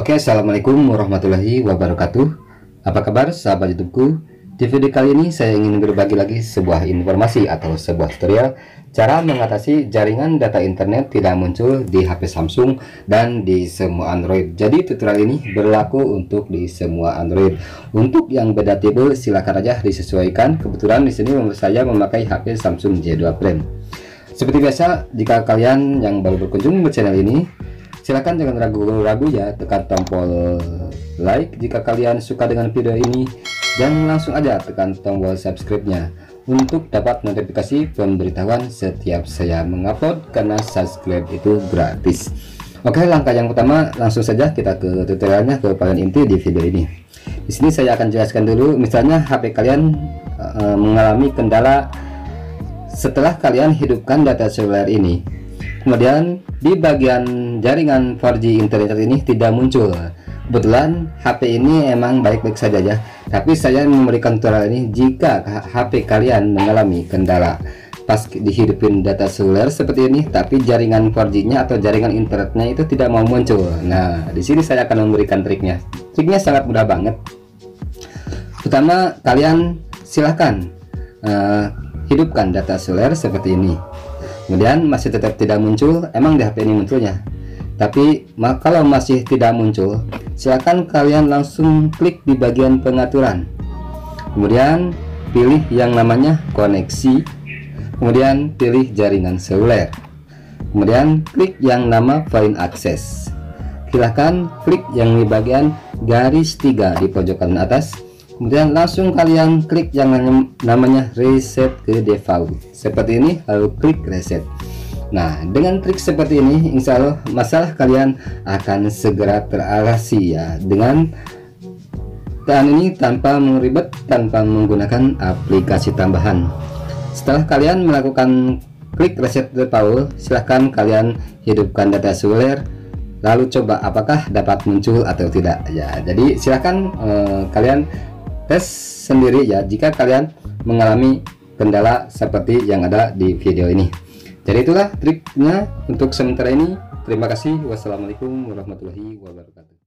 Oke, assalamualaikum warahmatullahi wabarakatuh. Apa kabar sahabat YouTubeku? Di video kali ini saya ingin berbagi lagi sebuah informasi atau sebuah tutorial cara mengatasi jaringan data internet tidak muncul di HP Samsung dan di semua Android. Jadi tutorial ini berlaku untuk di semua Android. Untuk yang beda tipe silakan aja disesuaikan. Kebetulan di sini saya memakai HP Samsung J2 Prime. Seperti biasa, jika kalian yang baru berkunjung ke channel ini, silakan jangan ragu-ragu ya, tekan tombol like jika kalian suka dengan video ini, dan langsung aja tekan tombol subscribe-nya untuk dapat notifikasi pemberitahuan setiap saya mengupload, karena subscribe itu gratis. Oke, langkah yang pertama langsung saja kita ke tutorialnya, ke poin inti di video ini. Di sini saya akan jelaskan dulu, misalnya HP kalian mengalami kendala setelah kalian hidupkan data seluler ini. Kemudian di bagian jaringan 4G internet ini tidak muncul. Kebetulan HP ini emang baik-baik saja ya, tapi saya memberikan tutorial ini jika HP kalian mengalami kendala pas dihidupin data seluler seperti ini, tapi jaringan 4G-nya atau jaringan internetnya itu tidak mau muncul. Nah, di sini saya akan memberikan triknya. Triknya sangat mudah banget. Pertama, kalian silahkan hidupkan data seluler seperti ini. Kemudian masih tetap tidak muncul, emang di HP ini munculnya. Tapi kalau masih tidak muncul, silakan kalian langsung klik di bagian pengaturan. Kemudian pilih yang namanya koneksi. Kemudian pilih jaringan seluler. Kemudian klik yang nama point access. Silahkan klik yang di bagian garis 3 di pojokan atas. Kemudian langsung kalian klik yang namanya reset ke default seperti ini, lalu klik reset. Nah, dengan trik seperti ini insya Allah masalah kalian akan segera teratasi ya, dengan ini tanpa meribet, tanpa menggunakan aplikasi tambahan. Setelah kalian melakukan klik reset default, silahkan kalian hidupkan data seluler, lalu coba apakah dapat muncul atau tidak ya. Jadi silahkan kalian tes sendiri ya jika kalian mengalami kendala seperti yang ada di video ini. Jadi itulah triknya untuk sementara ini. Terima kasih. Wassalamualaikum warahmatullahi wabarakatuh.